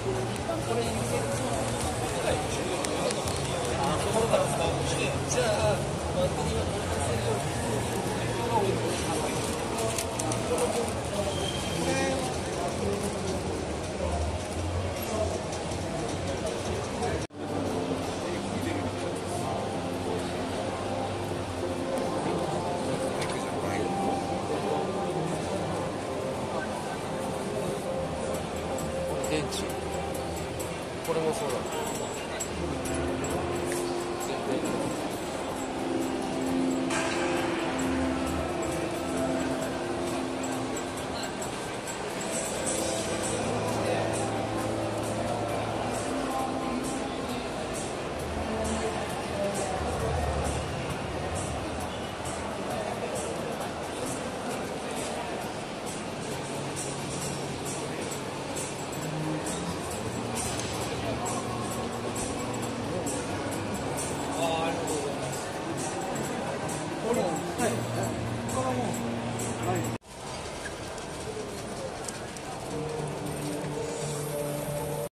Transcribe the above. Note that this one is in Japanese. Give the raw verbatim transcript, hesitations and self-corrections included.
これに向けると、あのところからスタートして、じゃあ、バッテリーがどれだけ線量が多いのか。電池、これもそうだ。全然